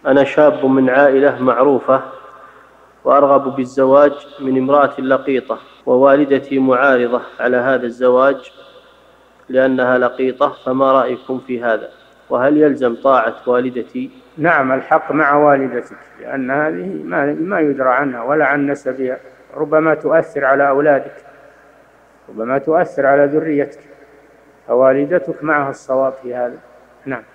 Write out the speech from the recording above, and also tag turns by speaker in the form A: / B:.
A: أنا شاب من عائلة معروفة وأرغب بالزواج من امرأة لقيطة، ووالدتي معارضة على هذا الزواج لأنها لقيطة، فما رأيكم في هذا؟ وهل يلزم طاعة والدتي؟
B: نعم، الحق مع والدتك، لأن هذه ما يدرى عنها ولا عن نسبها، ربما تؤثر على أولادك، ربما تؤثر على ذريتك، فوالدتك معها الصواب في هذا. نعم.